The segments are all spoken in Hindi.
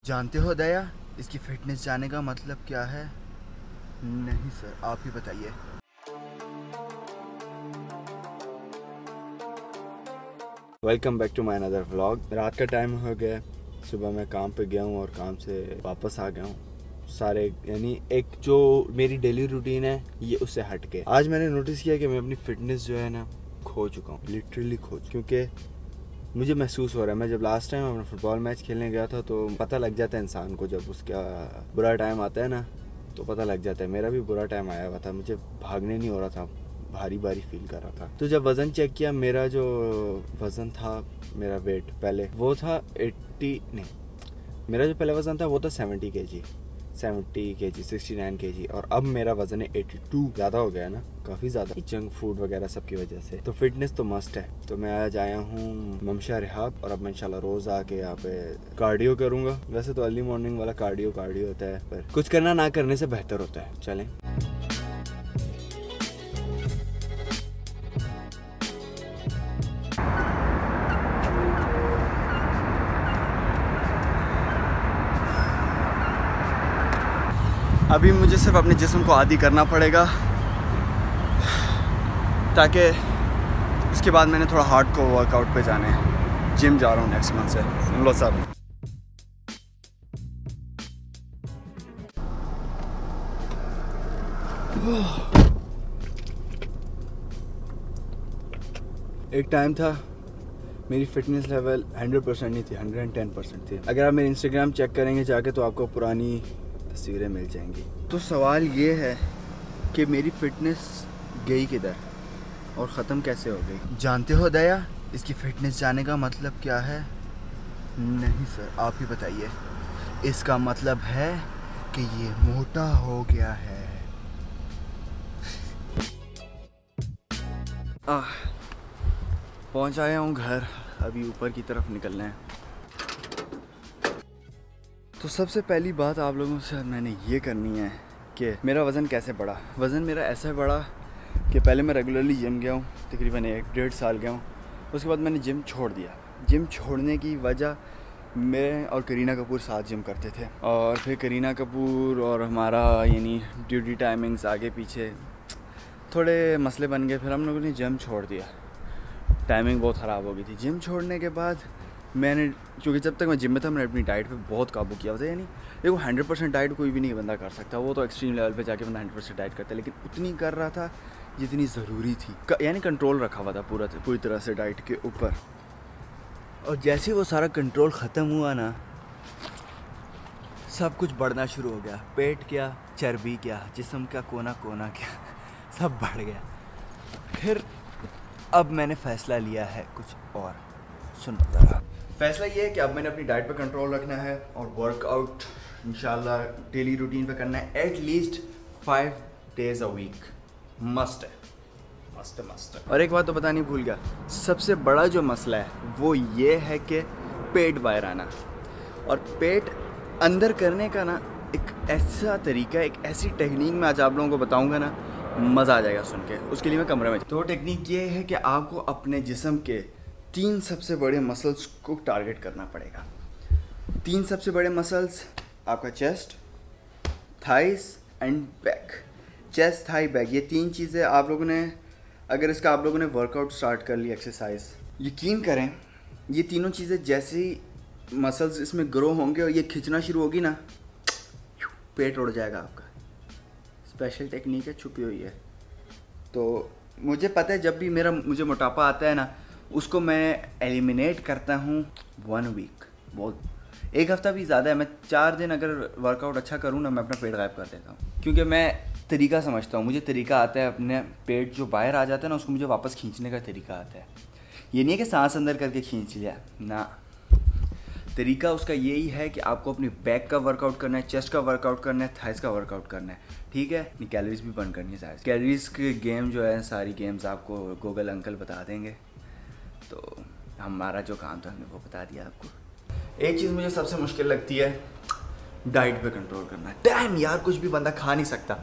जानते हो दया, इसकी फिटनेस जाने का मतलब क्या है? नहीं सर, आप ही बताइए। Welcome back to my another vlog. रात का टाइम हो गया, सुबह मैं काम पे गया हूँ और काम से वापस आ गया हूँ। सारे यानी एक जो मेरी डेली रूटीन है ये उससे हट के आज मैंने नोटिस किया कि मैं अपनी फिटनेस जो है ना खो चुका हूँ, लिटरली क्योंकि मुझे महसूस हो रहा है। मैं जब लास्ट टाइम अपना फुटबॉल मैच खेलने गया था तो पता लग जाता है इंसान को, जब उसका बुरा टाइम आता है ना तो पता लग जाता है। मेरा भी बुरा टाइम आया हुआ था, मुझे भागने नहीं हो रहा था, भारी भारी फील कर रहा था। तो जब वज़न चेक किया, मेरा जो वज़न था, मेरा वेट पहले वो था 80 नहीं, मेरा जो पहले वज़न था वो था 70 kg, 69 kg और अब मेरा वज़न है 82। ज़्यादा हो गया है ना, काफ़ी ज़्यादा, जंक फूड वगैरह सब की वजह से। तो फिटनेस तो मस्ट है। तो मैं आज आया हूँ ममशा रिहाब और अब मैं इंशाल्लाह रोज़ आके यहाँ पे कार्डियो करूँगा। वैसे तो अर्ली मॉर्निंग वाला कार्डियो होता है, पर कुछ करना ना करने से बेहतर होता है। चलें। अभी मुझे सिर्फ अपने जिस्म को आदी करना पड़ेगा, ताकि उसके बाद मैंने थोड़ा हार्ड को वर्कआउट पे जाना है। जिम जा रहा हूँ नेक्स्ट मंथ से, सुन लो सब। एक टाइम था मेरी फिटनेस लेवल 100% नहीं थी, 110% थी। अगर आप मेरे इंस्टाग्राम चेक करेंगे जाके तो आपको पुरानी तस्वीरें मिल जाएंगी। तो सवाल ये है कि मेरी फिटनेस गई किधर और ख़त्म कैसे हो गई? जानते हो दया, इसकी फिटनेस जाने का मतलब क्या है? नहीं सर, आप ही बताइए। इसका मतलब है कि ये मोटा हो गया है। पहुंच आया हूँ घर, अभी ऊपर की तरफ निकलना है। तो सबसे पहली बात आप लोगों से मैंने ये करनी है कि मेरा वज़न कैसे बढ़ा। वज़न मेरा ऐसे बढ़ा कि पहले मैं रेगुलरली जिम गया हूँ, तकरीबन 1-1.5 साल गया हूँ। उसके बाद मैंने जिम छोड़ दिया। जिम छोड़ने की वजह, मैं और करीना कपूर साथ जिम करते थे और फिर करीना कपूर और हमारा यानी ड्यूटी टाइमिंग्स आगे पीछे थोड़े मसले बन गए। फिर हम लोगों ने जिम छोड़ दिया, टाइमिंग बहुत ख़राब हो गई थी। जिम छोड़ने के बाद मैंने, क्योंकि जब तक मैं जिम में था, मैंने अपनी डाइट पे बहुत काबू किया था। यानी देखो 100% डाइट कोई भी नहीं बंदा कर सकता, वो तो एक्सट्रीम लेवल पे जाके बंदा 100% डाइट करता है, लेकिन उतनी कर रहा था जितनी ज़रूरी थी। यानी कंट्रोल रखा हुआ था पूरी तरह से डाइट के ऊपर। और जैसे वो सारा कंट्रोल ख़त्म हुआ ना, सब कुछ बढ़ना शुरू हो गया। पेट क्या, चर्बी क्या, जिस्म का कोना कोना क्या, सब बढ़ गया। फिर अब मैंने फ़ैसला लिया है कुछ और, सुन ज़रा। फ़ैसला ये है कि अब मैंने अपनी डाइट पे कंट्रोल रखना है और वर्कआउट इंशाल्लाह डेली रूटीन पे करना है। At least 5 days a week must है, मस्ट है। और एक बात तो बतानी भूल गया, सबसे बड़ा जो मसला है वो ये है कि पेट बाहर आना। और पेट अंदर करने का ना एक ऐसा तरीका, एक ऐसी टेक्निक मैं आज आप लोगों को बताऊँगा ना, मज़ा आ जाएगा सुन के। उसके लिए मैं कमरे में, तो टेक्निक ये है कि आपको अपने जिस्म के 3 सबसे बड़े मसल्स को टारगेट करना पड़ेगा। 3 सबसे बड़े मसल्स, आपका chest, thighs and back. Chest, thigh, back, ये 3 चीज़ें आप लोगों ने, अगर इसका आप लोगों ने वर्कआउट स्टार्ट कर लिया, एक्सरसाइज, यकीन करें ये तीनों चीज़ें जैसे ही मसल्स इसमें ग्रो होंगे और ये खींचना शुरू होगी ना, पेट उड़ जाएगा आपका। स्पेशल टेक्निक है, छुपी हुई है। तो मुझे पता है जब भी मुझे मोटापा आता है ना, उसको मैं एलिमिनेट करता हूँ 1 week, बहुत 1 हफ़्ता भी ज़्यादा है। मैं 4 दिन अगर वर्कआउट अच्छा करूँ ना, मैं अपना पेट गायब कर देता हूँ, क्योंकि मैं तरीका समझता हूँ। मुझे तरीका आता है, अपने पेट जो बाहर आ जाता है ना, उसको मुझे वापस खींचने का तरीका आता है। ये नहीं है कि सांस अंदर करके खींच लिया ना, तरीका उसका यही है कि आपको अपनी बैक का वर्कआउट करना है, चेस्ट का वर्कआउट करना है, थाइस का वर्कआउट करना है, ठीक है। अपनी कैलोरीज भी बर्न करनी है सारी। कैलोरीज के गेम जो है, सारी गेम्स आपको गूगल अंकल बता देंगे। तो हमारा जो काम था हमने वो बता दिया आपको। एक चीज़ मुझे सबसे मुश्किल लगती है, डाइट पे कंट्रोल करना। डैम यार, कुछ भी बंदा खा नहीं सकता।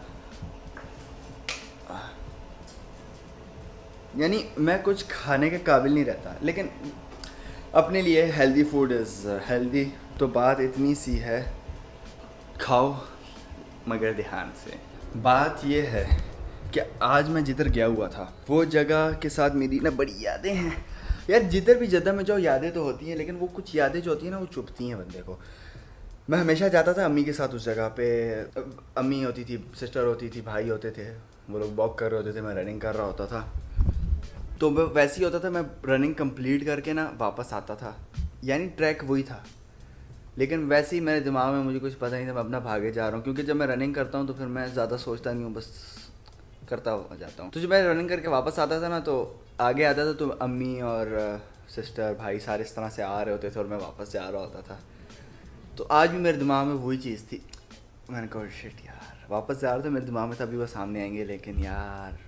यानी मैं कुछ खाने के काबिल नहीं रहता, लेकिन अपने लिए हेल्दी फूड इज़ हेल्दी। तो बात इतनी सी है, खाओ मगर ध्यान से। बात ये है कि आज मैं जिधर गया हुआ था वो जगह के साथ मेरी ना बड़ी यादें हैं यार। जिधर भी जगह में जाओ यादें तो होती हैं, लेकिन वो कुछ यादें जो होती हैं ना वो चुभती हैं बंदे को। मैं हमेशा जाता था अम्मी के साथ उस जगह पे। अम्मी होती थी, सिस्टर होती थी, भाई होते थे, वो लोग वॉक कर रहे होते थे, मैं रनिंग कर रहा होता था। तो वैसे ही होता था, मैं रनिंग कंप्लीट करके ना वापस आता था, यानी ट्रैक वही था। लेकिन वैसे ही मेरे दिमाग में मुझे कुछ पता नहीं था, मैं अपना भागे जा रहा हूँ। क्योंकि जब मैं रनिंग करता हूँ तो फिर मैं ज़्यादा सोचता नहीं हूँ, बस करता हुआ जाता हूँ। तो जब मैं रनिंग करके वापस आता था ना, तो आगे आता था तो अम्मी और सिस्टर भाई सारे इस तरह से आ रहे होते थे और मैं वापस जा रहा होता था। तो आज भी मेरे दिमाग में वही चीज़ थी। मैंने कहा शिट यार, वापस जा रहा था, मेरे दिमाग में था अभी वो सामने आएंगे, लेकिन यार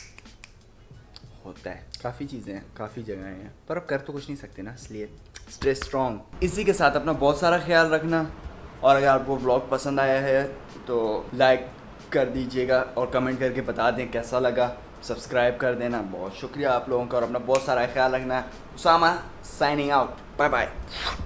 होता है। काफ़ी चीज़ें हैं, काफ़ी जगह हैं, पर अब कर तो कुछ नहीं सकते ना, इसलिए स्टे स्ट्रॉन्ग। इसी के साथ अपना बहुत सारा ख्याल रखना, और अगर आपको ब्लॉग पसंद आया है तो लाइक कर दीजिएगा और कमेंट करके बता दें कैसा लगा। सब्सक्राइब कर देना, बहुत शुक्रिया आप लोगों का, और अपना बहुत सारा ख्याल रखना। Usama signing out, bye bye.